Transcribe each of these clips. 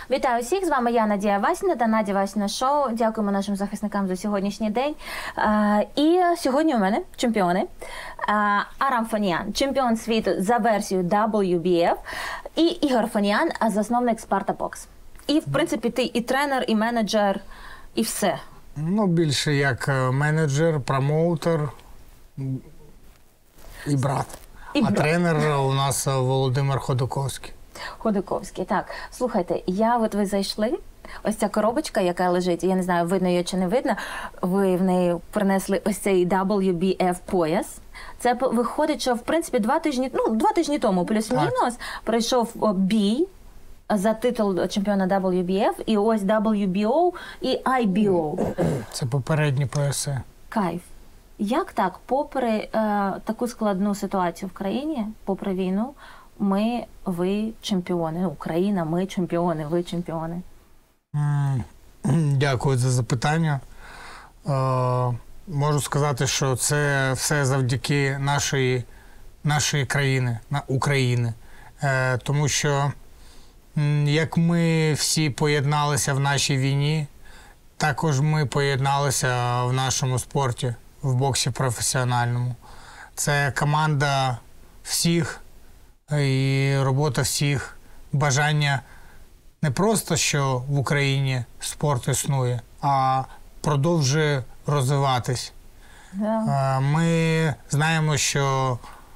Вітаю всіх, з вами я, Надія Васіна та Надя Васіна Шоу. Дякуємо нашим захисникам за сьогоднішній день. І сьогодні у мене чемпіони. Арам Фаніян, чемпіон світу за версією WBF, і Ігор Фаніян, засновник Sparta Box. І, в принципі, ти і тренер, і менеджер, і все. Ну, більше як менеджер, промоутер і брат. Тренер у нас Володимир Ходоковський. Ходоковський, так. Слухайте, ви зайшли, ось ця коробочка, яка лежить, я не знаю, видно її чи не видно, ви в неї принесли ось цей WBF пояс. Це виходить, що, в принципі, 2 тижні тому, плюс-мінус, пройшов бій за титул чемпіона WBF, і ось WBO і IBO. Це попередні пояси. Кайф. Як так, попри таку складну ситуацію в країні, попри війну, ви чемпіони, Україна, ми чемпіони, ви чемпіони? Дякую за запитання. Можу сказати, що це все завдяки нашої країни, України. Тому що як ми всі поєдналися в нашій війні, також ми поєдналися в нашому спорті, в боксі професіональному. Це команда всіх і робота всіх, бажання не просто, що в Україні спорт існує, а продовжує розвиватись. Yeah. Ми знаємо, що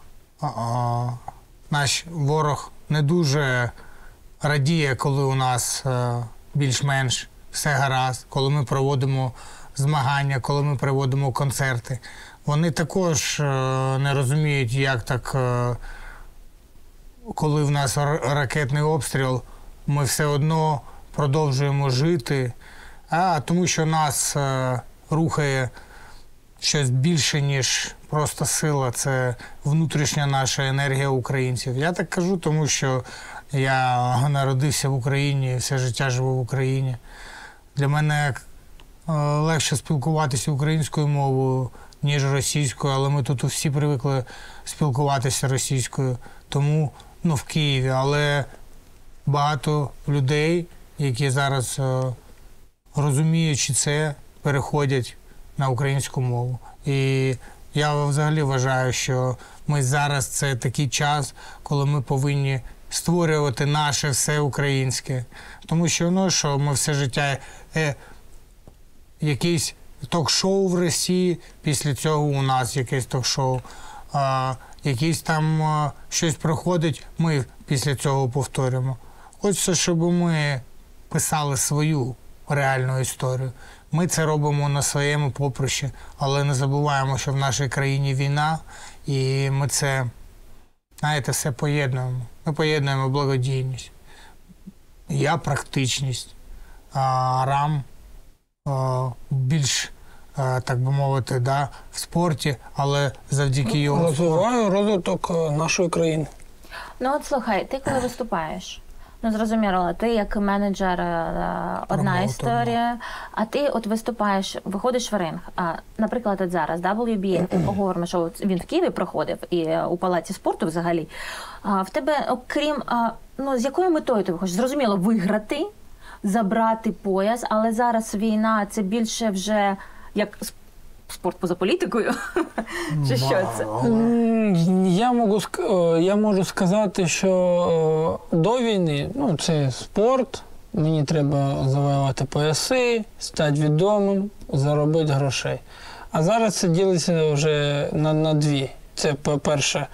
наш ворог не дуже радіє, коли у нас більш-менш все гаразд, коли ми проводимо змагання, коли ми проводимо концерти. Вони також не розуміють, як так, коли в нас ракетний обстріл, ми все одно продовжуємо жити, тому що нас рухає щось більше, ніж просто сила. Це внутрішня наша енергія українців. Я так кажу, тому що я народився в Україні, все життя живу в Україні. Для мене легше спілкуватися українською мовою, ніж російською, але ми тут всі привикли спілкуватися російською, тому в Києві. Але багато людей, які зараз, розуміючи це, переходять на українську мову. І я взагалі вважаю, що ми зараз, це такий час, коли ми повинні створювати наше все українське. Тому що, що ми все життя якийсь ток-шоу в Росії, після цього у нас якесь ток-шоу, якийсь там щось проходить, ми після цього повторюємо. Хочеться, щоб ми писали свою реальну історію. Ми це робимо на своєму поприщі, але не забуваємо, що в нашій країні війна, і ми це, все поєднуємо. Ми поєднуємо благодійність. Я практичність, Арам більш, так би мовити, в спорті, але завдяки його... Розвиваю розвиток нашої країни. От слухай, ти коли виступаєш, зрозуміло, ти як менеджер одна історія, а ти виступаєш, виходиш в ринг. Наприклад, зараз WBA, ти поговоримо, що він в Києві проходив і у Палаці спорту взагалі. В тебе, окрім, з якою метою ти виходиш? Зрозуміло, виграти, забрати пояс, але зараз війна, це більше вже як спорт поза політикою? Чи що це? Я можу сказати, що до війни, це спорт, мені треба завоювати пояси, стати відомим, заробити грошей. А зараз це ділиться вже на дві. Це, по-перше,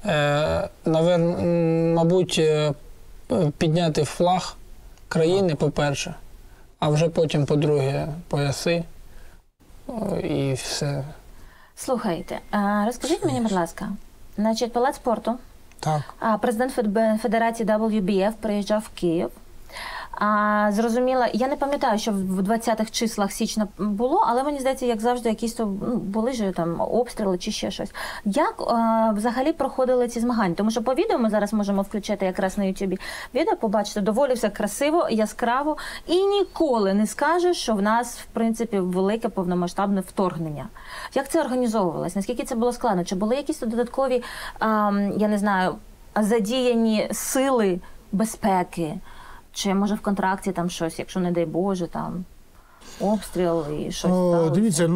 мабуть, підняти флаг країни, по-перше, а вже потім, по-друге, пояси. І все. Слухайте, розкажіть мені, будь ласка, Палац спорту, так. Президент Федерації WBF приїжджав в Київ. Зрозуміло, я не пам'ятаю, що в 20-х числах січня було, але мені здається, як завжди, якісь були ж там обстріли чи ще щось. Як взагалі проходили ці змагання? Тому що по відео ми зараз можемо включити якраз на Ютубі відео, побачити доволі все красиво, яскраво, і ніколи не скажеш, що в нас, в принципі, велике повномасштабне вторгнення. Як це організовувалось? Наскільки це було складно? Чи були якісь додаткові, я не знаю, задіяні сили безпеки? Чи може в контракті там щось, якщо не дай Боже, там обстріл і щось сталося? Дивіться,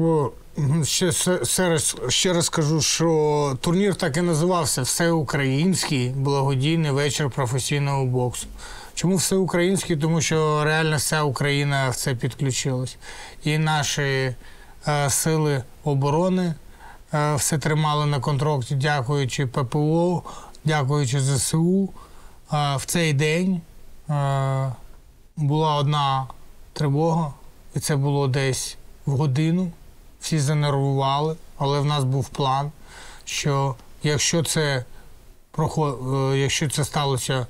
ще раз скажу, що турнір так і називався «Всеукраїнський благодійний вечір професійного боксу». Чому всеукраїнський? Тому що реально вся Україна в це підключилась. І наші сили оборони все тримали на контракті, дякуючи ППО, дякуючи ЗСУ. В цей день була одна тривога, і це було десь в годину. Всі занервували, але в нас був план, що якщо це сталося,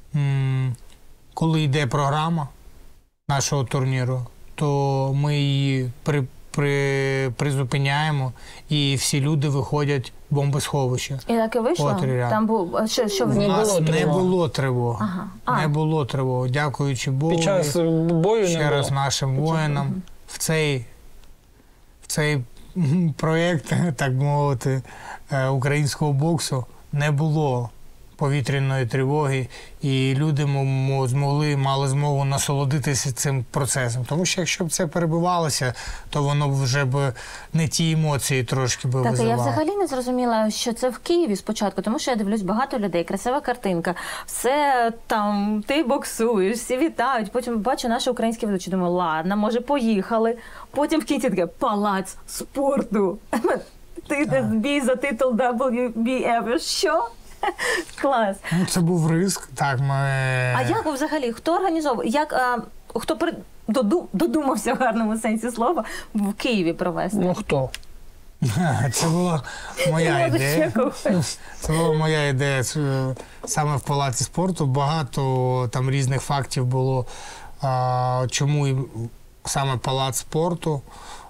коли йде програма нашого турніру, то ми її призупиняємо, і всі люди виходять в бомбосховище. І так і вийшло? Там був, що ви У нас не було тривог. Не було тривог. Дякуючи Богу. Під час бою ще раз нашим воїнам в цей проєкт, так мовити, українського боксу не було повітряної тривоги, і люди мали змогу насолодитися цим процесом. Тому що якщо б це перебивалося, то воно вже б не ті емоції трошки би визивало. Так, я взагалі не зрозуміла, що це в Києві спочатку, тому що я дивлюсь, багато людей, красива картинка, все там, ти боксуєш, всі вітають, потім бачу наші українські ведучі, думаю, ладно, може поїхали. Потім в кінці таке, палац спорту. Ти бій за титул WBF. Що? Клас. Це був ризик. Так, А як взагалі, хто організовував, хто додумався в гарному сенсі слова в Києві провести? Хто? Це була моя ідея. Це була моя ідея саме в Палаці спорту. Багато там різних фактів було, чому саме Палац спорту.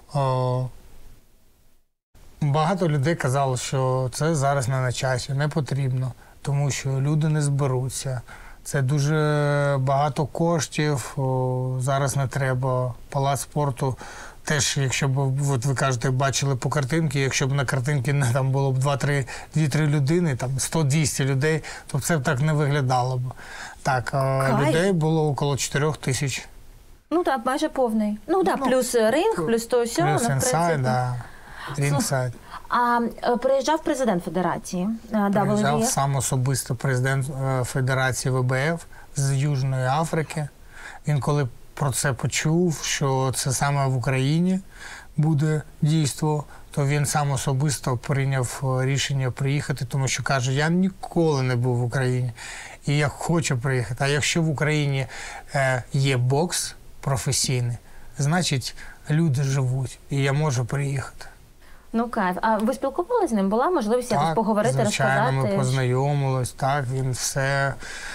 Багато людей казали, що це зараз не на часі, не потрібно, тому що люди не зберуться. Це дуже багато коштів, зараз не треба. Палац спорту теж, якщо б, от ви кажете, бачили по картинці, якщо б на картинці там було б 2-3 людини, там 100-200 людей, то це б так не виглядало б. Так, людей було около 4 тисяч. Ну так, майже повний. Плюс ринг, плюс то все. Плюс інсайд, так. Рінгсайд. А приїжджав президент Федерації Приїжджав WBF? сам особисто президент Федерації ВБФ з Южної Африки. Він коли про це почув, що це саме в Україні буде дійство, то він сам особисто прийняв рішення приїхати, тому що каже, я ніколи не був в Україні і я хочу приїхати. А якщо в Україні є бокс професійний, значить люди живуть і я можу приїхати. Ну, кайф. А ви спілкувалися з ним? Була можливість якось поговорити, звичайно, розказати? Ми познайомились, так, він все,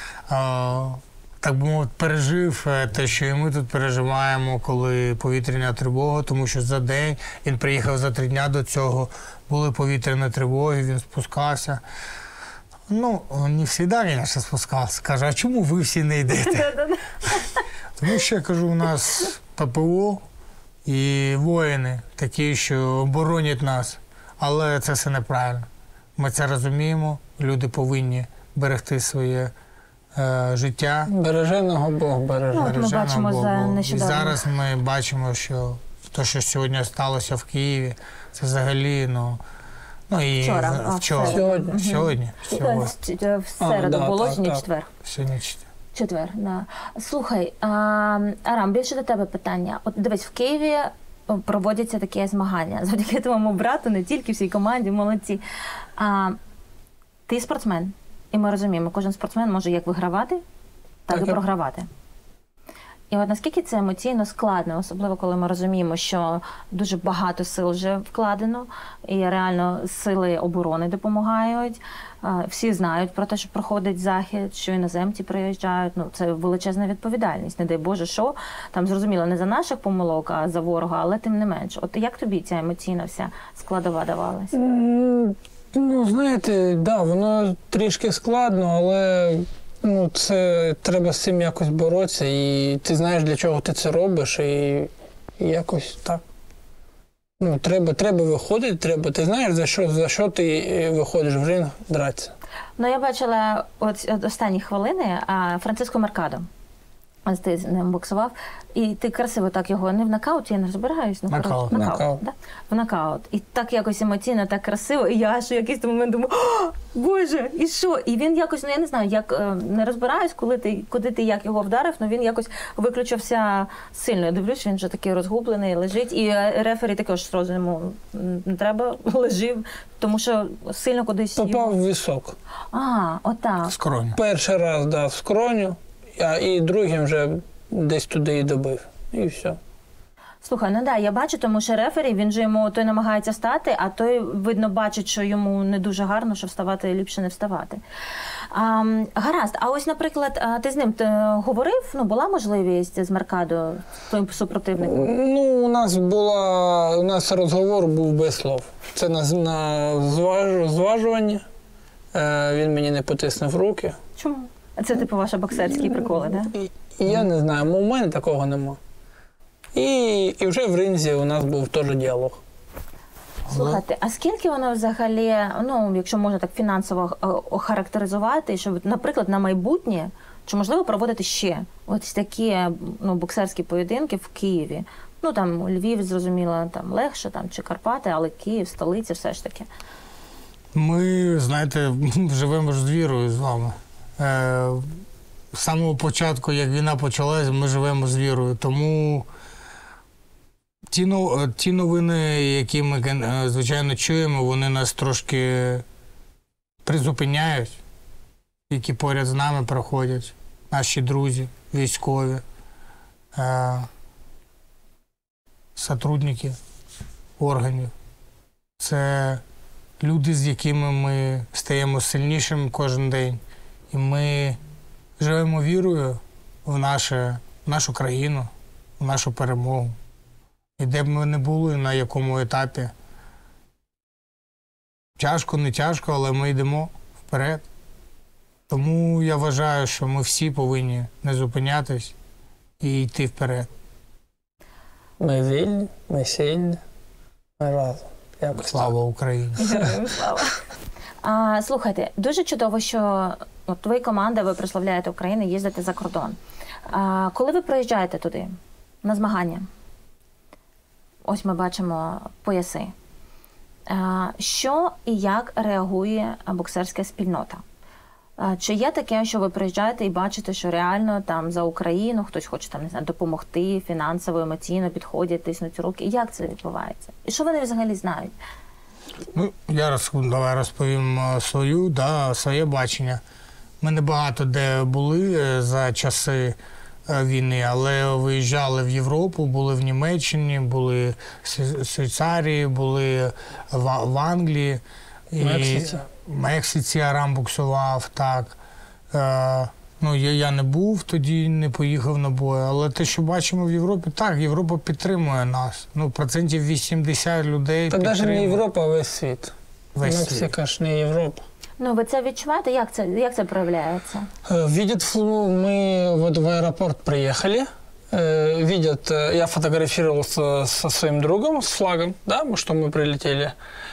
так би мовити, пережив те, що і ми тут переживаємо, коли повітряна тривога, тому що за день, він приїхав за 3 дня до цього, були повітряні тривоги, він спускався. Ну, не завжди, звісно, спускався. Каже, а чому ви всі не йдете? Тому що, я кажу, у нас ППО, і воїни такі, що боронять нас. Але це все неправильно. Ми це розуміємо. Люди повинні берегти своє життя. Береженого Бог береже. Ми бачимо за нещодавно. І зараз ми бачимо, що те, що сьогодні сталося в Києві, це взагалі, і Сьогодні. В середу було, сьогодні четвер. Сьогодні Четвер, да. Слухай, Арам, більше до тебе питання. От дивись, в Києві проводяться такі змагання. Завдяки твоєму брату, не тільки всій команді, молодці. Ти спортсмен, і ми розуміємо, кожен спортсмен може як вигравати, так і програвати. І от наскільки це емоційно складно, особливо коли ми розуміємо, що дуже багато сил вже вкладено, і реально сили оборони допомагають. Всі знають про те, що проходить захід, що іноземці приїжджають. Це величезна відповідальність. Не дай Боже, що там зрозуміло не за наших помилок, а за ворога, але тим не менш. От як тобі ця емоційна вся складова давалась? Знаєте, воно трішки складно, але це треба з цим якось боротися, і ти знаєш, для чого ти це робиш, і якось так. Треба виходити, ти знаєш, за що ти виходиш в ринг дратися. Я бачила останні хвилини Франциско Меркадо. ти з ним боксував, і ти красиво так його, не в нокаут, я не розбираюсь. Ну, Нокаут. коротше, Нокаут. Да? В нокаут. І так якось емоційно, так красиво, і я аж у якийсь момент думаю, о, Боже, і що? І він якось, ну я не знаю, як, не розбираюсь, куди ти як його вдарив, ну він якось виключився сильно. Я дивлюсь, він вже такий розгублений, лежить, і рефері також одразу йому не треба, лежив, тому що сильно кудись Попав в висок. Отак. Скроня. Перший раз дав в скроню, і другим вже десь туди і добив. І все. Слухай, ну да, я бачу, тому що рефері, він же йому той намагається стати, а той, видно, бачить, що йому не дуже гарно, що вставати, ліпше не вставати. Гаразд, а ось, наприклад, ти з ним говорив, ну, була можливість з Меркадо, твоїм супротивником? Ну, у нас розговор був без слов. Це на зважуванні. Він мені не потиснув руки. Чому? Це, типу, ваші боксерські приколи, да? І я не знаю, у мене такого нема. І вже в ринзі у нас був теж діалог. Слухайте, а скільки воно взагалі, ну, якщо можна так фінансово охарактеризувати, що, наприклад, на майбутнє, чи можливо проводити ще ось такі, ну, боксерські поєдинки в Києві? Ну, там, Львів, зрозуміло, там легше, там, чи Карпати, але Київ, столиця, все ж таки. Ми, знаєте, живемо ж з вірою з вами. З самого початку, як війна почалась, ми живемо з вірою. Тому ті новини, які ми, звичайно, чуємо, вони нас трошки призупиняють, які поряд з нами проходять, наші друзі, військові, сотрудники органів. Це люди, з якими ми стаємо сильнішими кожен день. І ми живемо вірою в нашу країну, в нашу перемогу. І де б ми не були, на якому етапі. Тяжко, не тяжко, але ми йдемо вперед. Тому я вважаю, що ми всі повинні не зупинятись і йти вперед. Ми вільні, ми сильні, ми разом. Якось Слава Україні! Героям слава! Слухайте, дуже чудово, що от ви команда, ви прославляєте Україну, їздите за кордон. Коли ви приїжджаєте туди, на змагання, ось ми бачимо пояси. Що і як реагує боксерська спільнота? Чи є таке, що ви приїжджаєте і бачите, що реально там за Україну хтось хоче там, не знаю, допомогти фінансово, емоційно підходять, тиснуть руки? Як це відбувається? І що вони взагалі знають? Ну, я давай розповім своє бачення. Ми не багато де були за часи війни, але виїжджали в Європу, були в Німеччині, були в Швейцарії, були в Англії. В Мексиці Арам боксував, так. Ну, я не був тоді, не поїхав на бой, але те, що бачимо в Європі, так, Європа підтримує нас. Ну, 80% людей Та підтримує. навіть не Європа, а весь світ. Мексика ж не Європа. Ну, ви це відчуваєте? Як це проявляється? Видят, мы вот в аэропорт приехали, видят, я фотографировался со своим другом, с флагом, да, что мы прилетели,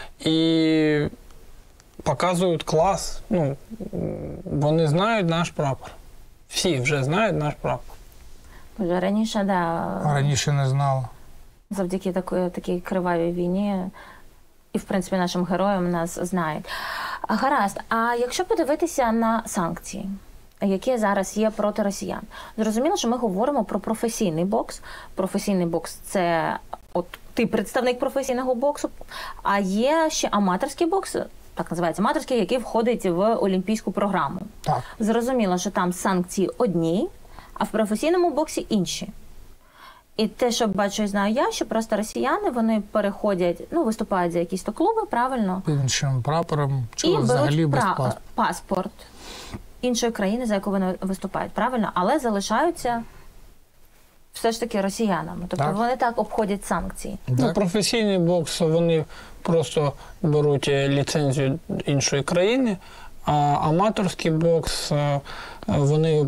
и показують клас, ну, вони знають наш прапор. Всі вже знають наш прапор. Вже раніше, да. Раніше не знала. Завдяки такій кривавій війні і, в принципі, нашим героям нас знають. Гаразд, а якщо подивитися на санкції, які зараз є проти росіян, зрозуміло, що ми говоримо про професійний бокс. Професійний бокс – це от ти представник професійного боксу, а є ще аматорський бокс, так називається аматорський, який входить в олімпійську програму. Так. Зрозуміло, що там санкції одні, а в професійному боксі інші. І те, що бачу і знаю я, що просто росіяни, вони переходять, ну, виступають за якісь то клуби, правильно? Під іншим прапором, І чого взагалі беруть без паспорту. паспорт іншої країни, за яку вони виступають, правильно? Але залишаються все ж таки росіянами. Тобто Так. вони так обходять санкції. Ну, професійний бокс, вони просто беруть ліцензію іншої країни, а аматорський бокс, вони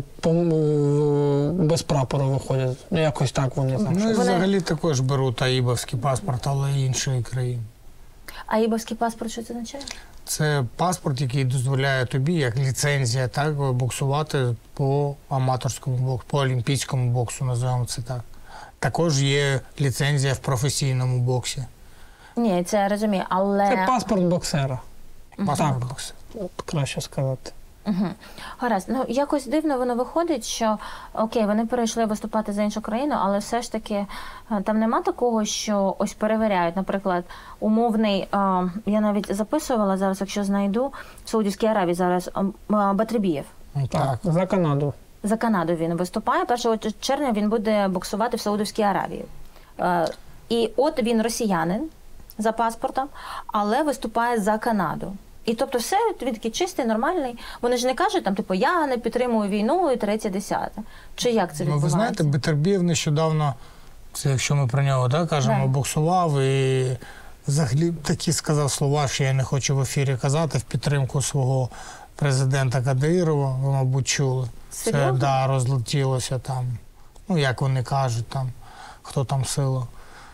без прапору виходять. Ну, якось так вони там. Ну і взагалі також беруть аїбовський паспорт, але іншої країни. А ібовський паспорт, що це означає? це паспорт, який дозволяє тобі, як ліцензія, так, боксувати по аматорському боксу, по олімпійському боксу, називаємо це так. Також є ліцензія в професійному боксі. Ні, це я розумію, але... Це паспорт боксера. Паспорт Так. боксу. Краще сказати. Угу. Гаразд. Ну, якось дивно воно виходить, що, окей, вони перейшли виступати за іншу країну, але все ж таки там нема такого, що ось перевіряють, наприклад, умовний, я навіть записувала зараз, якщо знайду, в Саудівській Аравії зараз Батрибієв. Так. За Канаду. За Канаду він виступає. 1 червня він буде боксувати в Саудівській Аравії. І от він росіянин за паспортом, але виступає за Канаду. І тобто все, він такий чистий, нормальний. Вони ж не кажуть, там, типу, я не підтримую війну і 3-10. Чи як це відбувається? Ви знаєте, Батрибієв нещодавно, це якщо ми про нього кажемо, боксував і взагалі такі сказав слова, що я не хочу в ефірі казати, в підтримку свого президента Кадирова, ви, мабуть, чули. Серйозно? Це, розлетілося там, ну, як вони кажуть, там, хто там сила.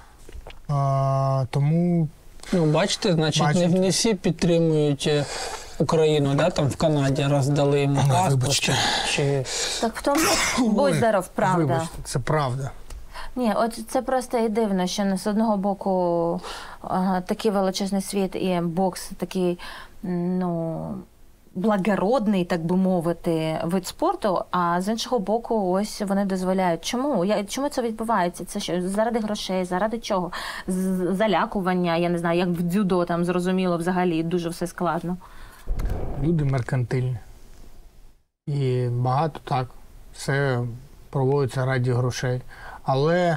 Тому... Ну, бачите, значить, не всі підтримують Україну, да, там в Канаді роздали йому паспорт. Вибачте. Так в тому, будь здоров, правда. Вибачте, це правда. Ні, от це просто і дивно, що з одного боку такий величезний світ і бокс такий, ну, благородний, так би мовити, вид спорту, а з іншого боку, ось вони дозволяють. Чому? Чому це відбувається? Це що, заради грошей, заради чого? Залякування, я не знаю, як в дзюдо, там, зрозуміло, взагалі, дуже все складно. Люди меркантильні. І багато так, все проводиться раді грошей. Але,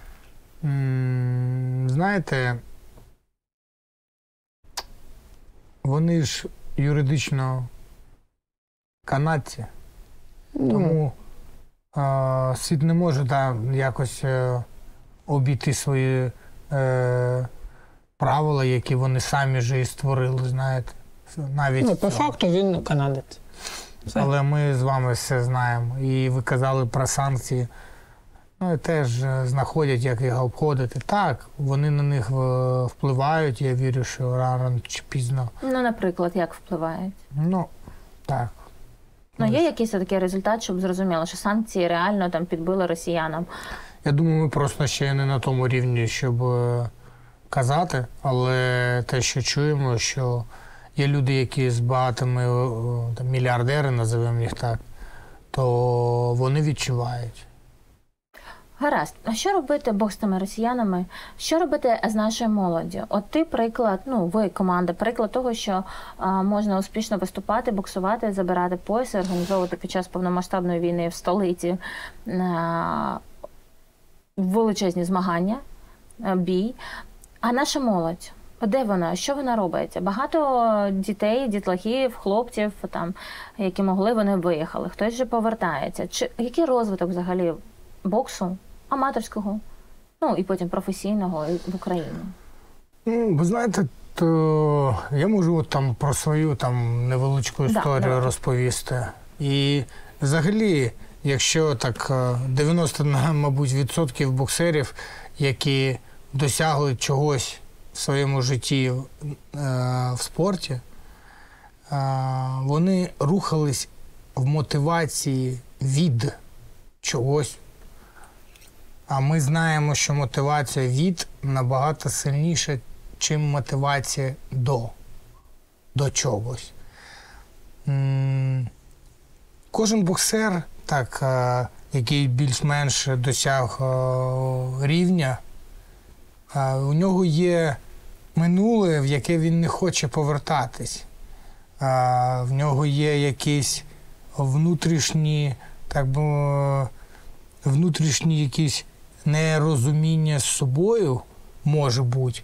знаєте, вони ж юридично канадці, тому світ не може якось обійти свої правила, які вони самі ж і створили, знаєте. Навіть по факту він канадець. Все. Але ми з вами все знаємо. І ви казали про санкції. Ну, і теж знаходять, як їх обходити. Так, вони на них впливають, я вірю, що рано чи пізно. Ну, наприклад, як впливають? Ну, так. Ну, є якийсь такий результат, щоб зрозуміло, що санкції реально там підбили росіянам? Я думаю, ми просто ще не на тому рівні, щоб казати, але те, що чуємо, що є люди, які з багатими мільярдери, називаємо їх так, то вони відчувають. Гаразд. А що робити Бог з тими росіянами? Що робити з нашою молоддю? От ти приклад, ну ви команда, приклад того, що можна успішно виступати, боксувати, забирати пояси, організовувати під час повномасштабної війни в столиці величезні змагання, бій. А наша молодь? Де вона? Що вона робить? Багато дітей, дітлахів, хлопців, там, які могли, вони виїхали. Хтось вже повертається. Який розвиток взагалі боксу, аматорського, ну і потім професійного в Україні? Ви знаєте, то я можу там про свою там невеличку історію розповісти. І взагалі, якщо так 90, мабуть, відсотків боксерів, які досягли чогось в своєму житті в спорті, вони рухались в мотивації від чогось. А ми знаємо, що мотивація від набагато сильніша, ніж мотивація до чогось. Кожен боксер, так, який більш-менш досяг рівня, у нього є минуле, в яке він не хоче повертатись. В нього є якісь внутрішні, так би, внутрішні якісь нерозуміння з собою, може бути,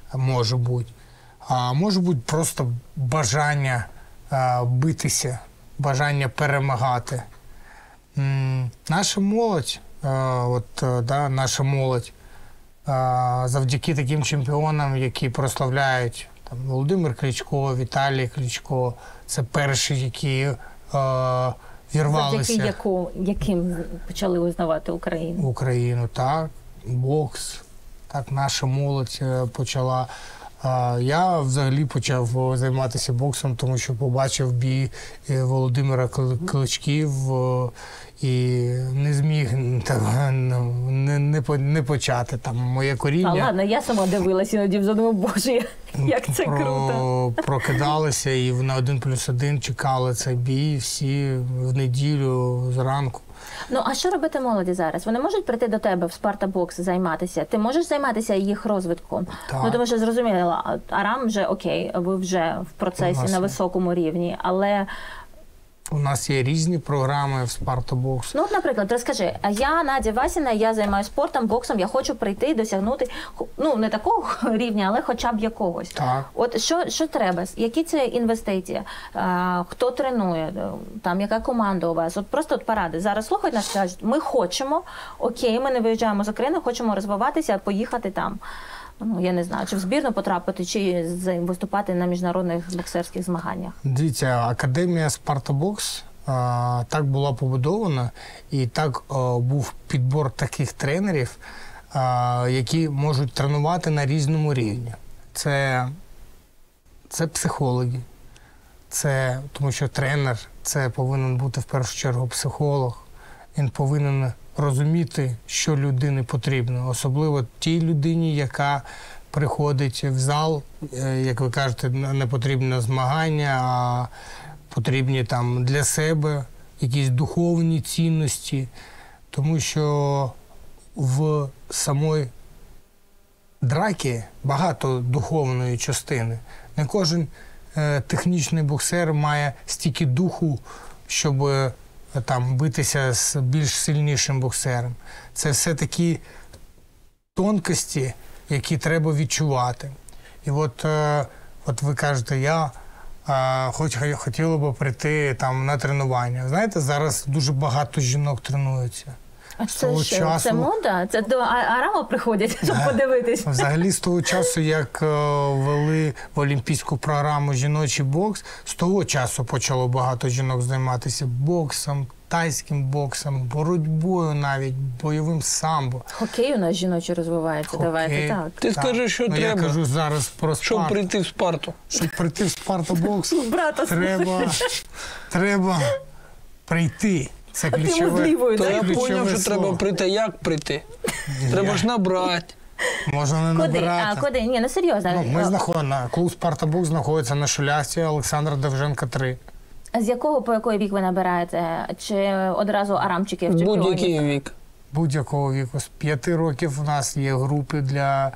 а може бути просто бажання битися, бажання перемагати. Наша молодь, наша молодь, завдяки таким чемпіонам, які прославляють там, Володимир Кличко, Віталій Кличко, це перші, які вірвалися. Завдяки яким почали визнавати Україну? Україну, так, бокс, так, наша молодь почала. Я взагалі почав займатися боксом, тому що побачив бій Володимира Кличків і не зміг не почати там моє коріння. Ладно, я сама дивилася іноді, задумав, боже, як це круто. Прокидалися і на 1+1 чекали цей бій всі в неділю зранку. Ну, а що робити молоді зараз? Вони можуть прийти до тебе в Спартабокс займатися? Ти можеш займатися їх розвитком? Так. Ну, тому що зрозуміло, Арам вже окей, ви вже в процесі на високому рівні, але... У нас є різні програми в Спартабокс. Ну, от, наприклад, розкажи, а я, Надя Васіна, я займаюся спортом, боксом, я хочу прийти і досягнути, ну, не такого рівня, але хоча б якогось. Так. От що треба? Які це інвестиції? Хто тренує? Там, яка команда у вас? От просто поради. Зараз слухають нас, кажуть, ми хочемо, окей, ми не виїжджаємо з України, хочемо розвиватися, поїхати там. Ну, я не знаю, чи в збірну потрапити, чи виступати на міжнародних боксерських змаганнях. Дивіться, Академія Спартабокс так була побудована, і так був підбор таких тренерів, які можуть тренувати на різному рівні. Це психологи, тому що тренер – це повинен бути в першу чергу психолог. Він повинен розуміти, що людині потрібно, особливо тій людині, яка приходить в зал, як ви кажете, не потрібно змагання, а потрібні там для себе якісь духовні цінності, тому що в самої драки багато духовної частини. Не кожен технічний боксер має стільки духу, щоб там битися з більш сильнішим боксером. Це все такі тонкості, які треба відчувати. І от ви кажете, я хотіла б прийти там на тренування. Знаєте, зараз дуже багато жінок тренуються. А це що? Це мода? Це до Арама приходять, щоб подивитись? Взагалі, з того часу, як ввели в олімпійську програму жіночий бокс, з того часу почало багато жінок займатися боксом, тайським боксом, боротьбою навіть, бойовим самбо. Хокей у нас жіночий розвивається, давайте так. Ти скажи, що треба, я кажу зараз про Спарту. щоб прийти в Спарту. Щоб прийти в Спартабокс, треба прийти. Це А ти ключове. можливою, То так? я зрозумів, що слово. треба прийти. Як прийти? Треба ж набрати. Можна не Куди? набирати. Куди? Ні, ну серйозно. Ми знаходимо, клуб «Спартабокс» знаходиться на Шулясті, Олександра Довженка, 3. З якого по який вік ви набираєте? Чи одразу арамчиків, чемпіонів? Будь-який вік. Будь-якого віку. З 5 років у нас є групи для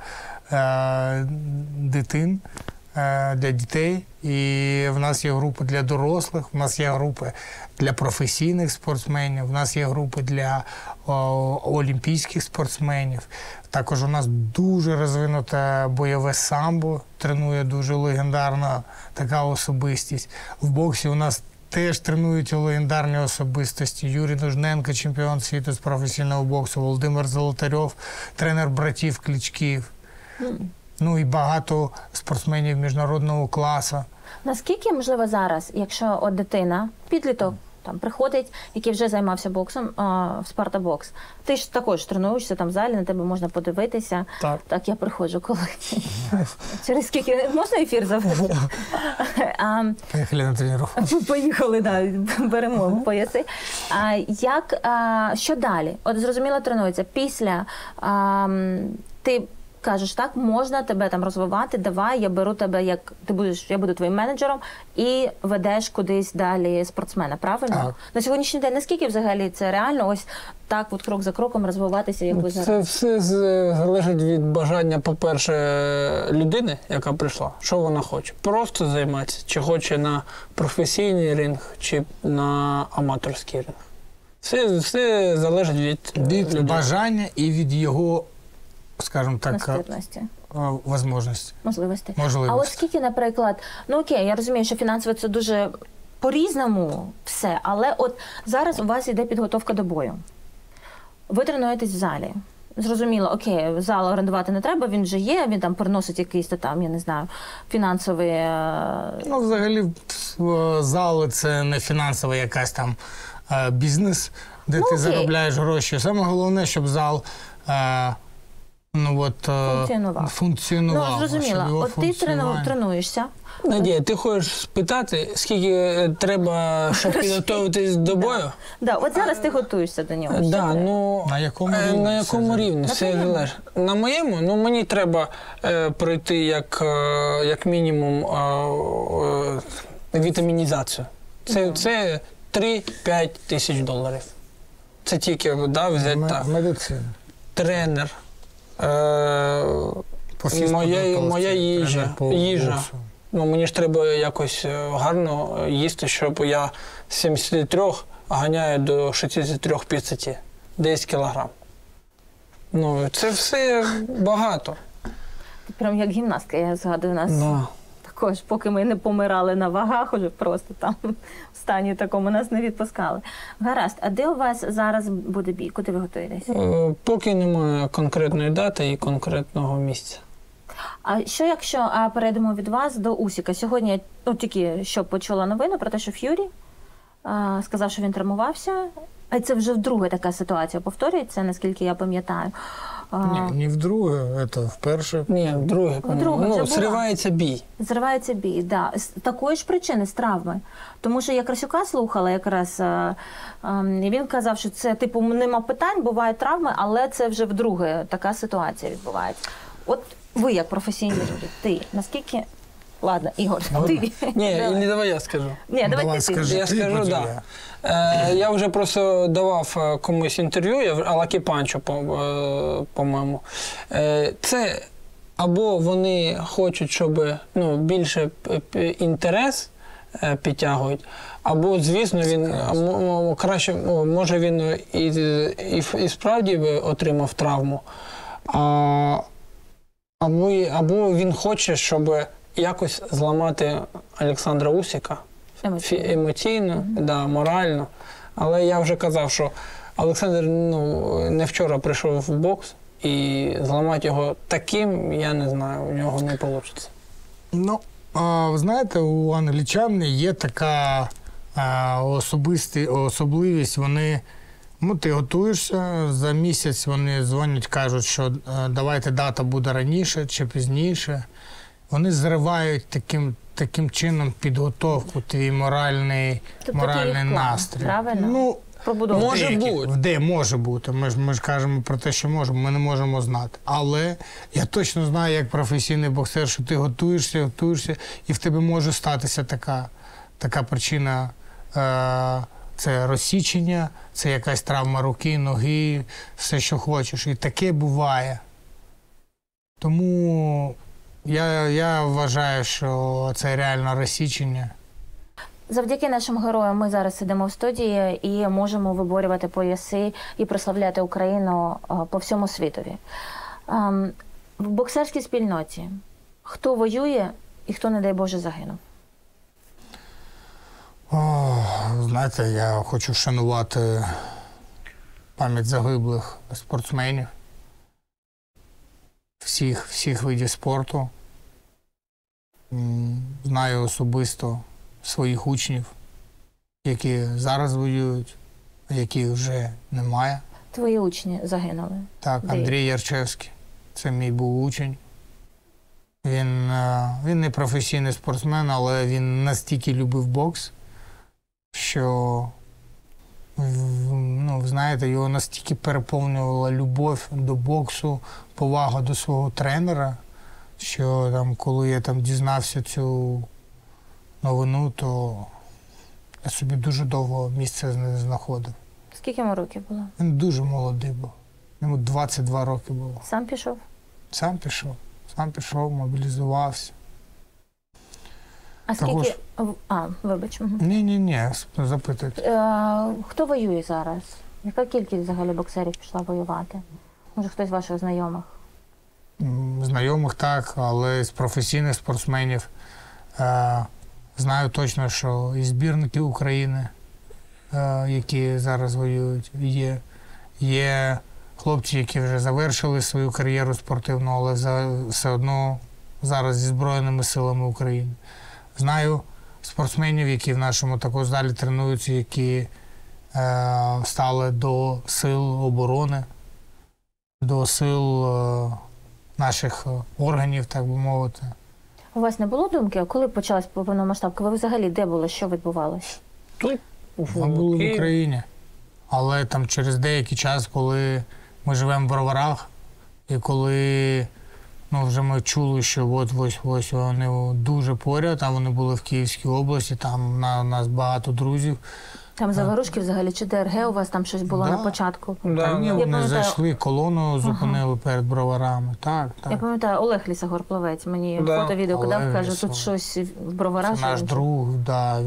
для дітей, і в нас є групи для дорослих, в нас є групи для професійних спортсменів, в нас є групи для олімпійських спортсменів. Також у нас дуже розвинуте бойове самбо, тренує дуже легендарна така особистість. В боксі у нас теж тренують легендарні особистості. Юрій Нужненко, чемпіон світу з професійного боксу, Володимир Золотарьов, тренер братів Кличків. Ну і багато спортсменів міжнародного класу. Наскільки, можливо, зараз, якщо от дитина, підліток, там приходить, який вже займався боксом в Спартабокс, ти ж також тренуєшся там в залі, на тебе можна подивитися. Так, я приходжу, коли. Через скільки? Можна ефір завести? Поїхали на тренування. Поїхали, да, беремо пояси. Що далі? От зрозуміло, тренується. Після ти кажеш, так, можна тебе там розвивати, давай, я беру тебе, як ти будеш, я буду твоїм менеджером, і ведеш кудись далі спортсмена, правильно? Так. На сьогоднішній день наскільки взагалі це реально ось так от крок за кроком розвиватися, як ви зараз? Це все залежить від бажання, по-перше, людини, яка прийшла. Що вона хоче? Просто займатися, чи хоче на професійний ринг, чи на аматорський ринг. Все залежить від бажання і від його, скажімо так, можливості. А от скільки, наприклад, ну окей, я розумію, що фінансово це дуже по-різному все, але от зараз у вас йде підготовка до бою. Ви тренуєтесь в залі. Зрозуміло, окей, зал орендувати не треба, він вже є, він там приносить якийсь там, я не знаю, фінансовий... Ну, взагалі, зал – це не фінансовий якась там бізнес, де ти заробляєш гроші. Саме головне, щоб зал функціонував. Ну, зрозуміло. От ти тренуєшся. Надія, ти хочеш спитати, скільки треба, щоб підготуватись до бою? Да, от зараз ти готуєшся до нього. Да, ну, на якому рівні? На якому рівні? Все залежить. На моєму, ну, мені треба пройти як мінімум вітамінізацію. Це 3-5 тисяч доларів. Це тільки взяти так. Медицина. Тренер, моя їжа. Ну, мені ж треба якось гарно їсти, щоб я з 73 ганяю до 63-50, 10 кілограм. Ну, це все багато. Ти прям як гімнастка, я згадую нас. Да. Також, поки ми не помирали на вагах, уже просто там в стані такому нас не відпускали. Гаразд, а де у вас зараз буде бій? Куди ви готуєтесь? Поки немає конкретної дати і конкретного місця. А що якщо перейдемо від вас до Усіка? Сьогодні я тільки що почула новину про те, що Ф'юрі сказав, що він травмувався. А це вже вдруге така ситуація повторюється, наскільки я пам'ятаю. Не вдруге, це вперше. Ні, вдруге. Ну, зривається бій. Зривається бій, да. З такої ж причини, з травми. Тому що я Красюка слухала якраз, і він казав, що це, типу, нема питань, бувають травми, але це вже вдруге така ситуація відбувається. От ви, як професійні люди, ти, наскільки... Ладно, Ігор, ти. Ні, давай я скажу. Ні, давай ти. Скажи, я скажу, так. Я вже просто давав комусь інтерв'ю, Алакі Панчо, по-моєму. Це або вони хочуть, щоб більше інтерес підтягують, або, звісно, він краще, може він і справді отримав травму, або він хоче, щоб якось зламати Олександра Усіка емоційно, морально. Але я вже казав, що Олександр не вчора прийшов в бокс, і зламати його таким, я не знаю, у нього не вийде. Ну, ви знаєте, у англічан є така особливість, вони... ти готуєшся, за місяць вони дзвонять, кажуть, що давайте дата буде раніше чи пізніше. Вони зривають таким чином підготовку, твій моральний настрій. Правильно? Ну, може бути. Може бути. Ми ж кажемо про те, що можемо, ми не можемо знати. Але я точно знаю, як професійний боксер, що ти готуєшся, і в тебе може статися така причина. Це розсічення, це якась травма руки, ноги, все, що хочеш. І таке буває. Тому я вважаю, що це реально розсічення. Завдяки нашим героям ми зараз сидимо в студії і можемо виборювати пояси і прославляти Україну по всьому світові. В боксерській спільноті хто воює і хто, не дай Боже, загинув? Знаєте, я хочу вшанувати пам'ять загиблих спортсменів всіх видів спорту. Знаю особисто своїх учнів, які зараз воюють, а яких вже немає. Твої учні загинули? Так, Андрій Ярчевський. Це мій був учень. Він не професійний спортсмен, але він настільки любив бокс, що, знаєте, його настільки переповнювала любов до боксу, повага до свого тренера, що коли я дізнався цю новину, то я собі дуже довго місця не знаходив. Скільки йому років було? Він дуже молодий був. Йому 22 роки було. Сам пішов? Сам пішов, мобілізувався. А скільки... Вибач. Ні, запитуйте. Хто воює зараз? Яка кількість взагалі боксерів пішла воювати? Може, хтось з ваших знайомих? Знайомих так, але з професійних спортсменів знаю точно, що і збірники України, які зараз воюють, є хлопці, які вже завершили свою кар'єру спортивну, але все одно зараз зі Збройними силами України. Знаю спортсменів, які в нашому також залі тренуються, які стали до сил оборони. до сил наших органів, так би мовити. У вас не було думки, коли почалась повномасштабка? Ви взагалі де були, що відбувалося? Тут, Ми були в Києві. Україні, але там через деякий час, коли ми живемо в Броварах, і коли вже ми чули, що ось вони дуже поряд, а вони були в Київській області, там у нас багато друзів. Там заворушки взагалі, чи ДРГ у вас там щось було Да. на початку? Да, Ні, Я вони пам'ятаю- зайшли, колону зупинили перед Броварами. Так. Я пам'ятаю, Олег Лісогор, плавець, мені Да. фото-відео Олег кидав, каже, тут Лісогор. щось в Броварах. Це наш що- друг, да,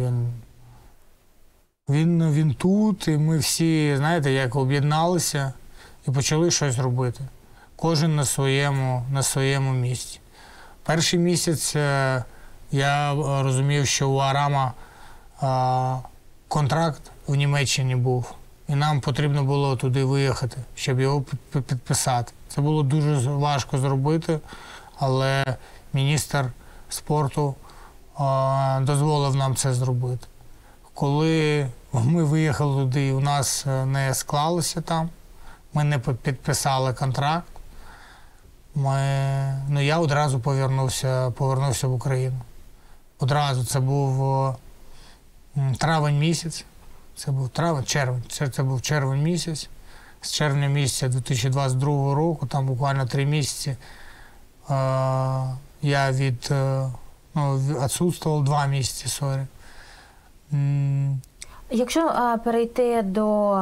він тут, і ми всі, знаєте, як об'єдналися і почали щось робити. Кожен на своєму місці. Перший місяць я розумів, що у Арама контракт в Німеччині був, і нам потрібно було туди виїхати, щоб його підписати. Це було дуже важко зробити, але міністр спорту дозволив нам це зробити. Коли ми виїхали туди, у нас не склалося там, ми не підписали контракт, я одразу повернувся в Україну. Одразу, це був травень місяць, це був червень місяць. З червня місяця 2022 року, там буквально 3 місяці, я відсутствував 2 місяці, сорі. Якщо перейти до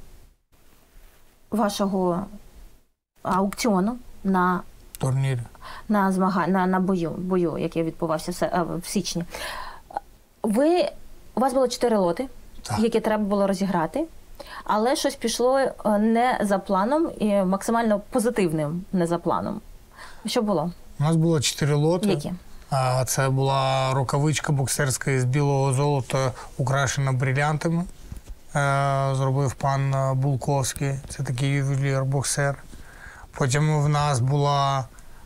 вашого аукціону на Турнір. на бою, який відбувався в січні, у вас було 4 лоти, Так. які треба було розіграти, але щось пішло не за планом і максимально позитивним не за планом. Що було? У нас було 4 лоти. Які? Це була рукавичка боксерська із білого золота, украшена брилянтами. Зробив пан Булковський, це такий ювелір-боксер. Потім в нас була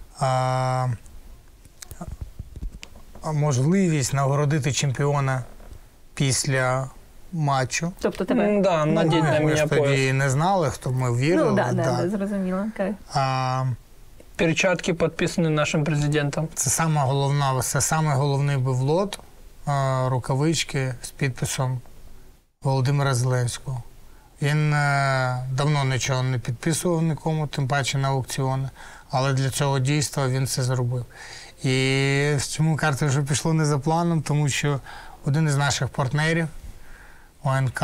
можливість нагородити чемпіона після матчу. Тобто тебе? Да, надеть на Ми ж меня тоді пояс. не знали, хто ми вірили. Ну, да, зрозуміло. Перчатки підписані нашим президентом. Це саме головний був лот, рукавички з підписом Володимира Зеленського. Він давно нічого не підписував нікому, тим паче на аукціони, але для цього дійства він це зробив. І чому карти вже пішло не за планом, тому що один із наших партнерів, ОНК,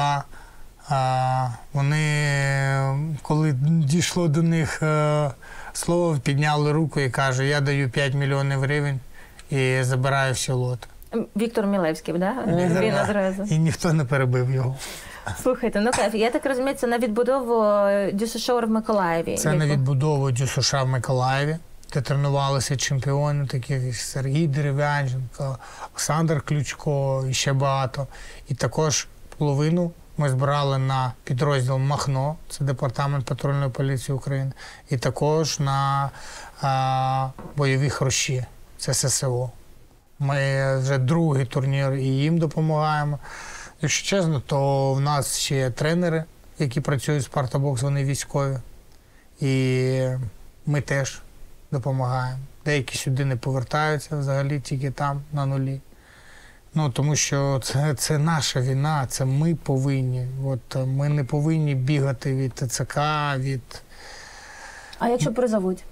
вони, коли дійшло до них слово, підняли руку і кажуть, я даю 5 мільйонів гривень і забираю всі лоти. Віктор Мілевський, да? Він одразу. І ніхто не перебив його. Слухайте, ну кайф, я так розумію, це на відбудову Дюсшора в Миколаєві. Це на відбудову Дюсуша в Миколаєві, де тренувалися чемпіони, такі як Сергій Дерев'янченко, Олександр Ключко і ще багато. І також половину ми збирали на підрозділ Махно, це Департамент патрульної поліції України, і також на бойові хрущі, це ССО. Ми вже другий турнір і їм допомагаємо. Якщо чесно, то в нас ще є тренери, які працюють в Спартабокс, вони військові. І ми теж допомагаємо. Деякі сюди не повертаються взагалі, тільки там, на нулі. Тому що це наша війна, це ми повинні. Ми не повинні бігати від ТЦК, від... А якщо призовуть?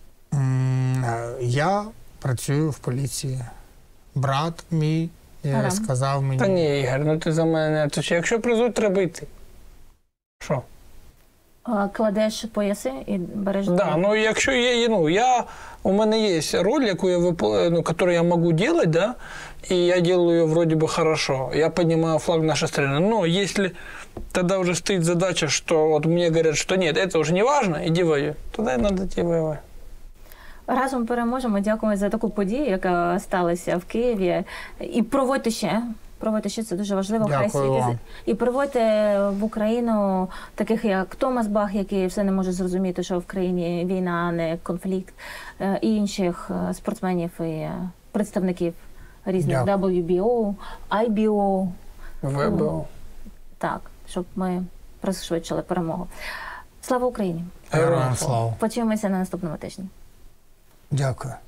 Я працюю в поліції. Брат мій сказав мені... Та ні, Ігор, ти за мене не відповідаєш. Якщо призуть, треба йти. Що? Кладеш пояси і береш... Да, якщо у мене є роль, яку яку я можу робити, да, и я делаю ее вроде бы хорошо. Я поднимаю флаг нашей страны. Но если тогда уже стоит задача, что мне говорят, что нет, это уже не важно, иди воюй, тогда и надо идти воевать. Разом переможемо. Дякуємо за таку подію, яка сталася в Києві. І проводьте ще, це дуже важливо. Дякую вам. І приводьте в Україну таких, як Томас Бах, який все не може зрозуміти, що в країні війна, а не конфлікт, і інших спортсменів і представників різних WBO, IBO. ВБО. Так, щоб ми пришвидшили перемогу. Слава Україні! Героям слава. Почуємося на наступному тижні. Дякую.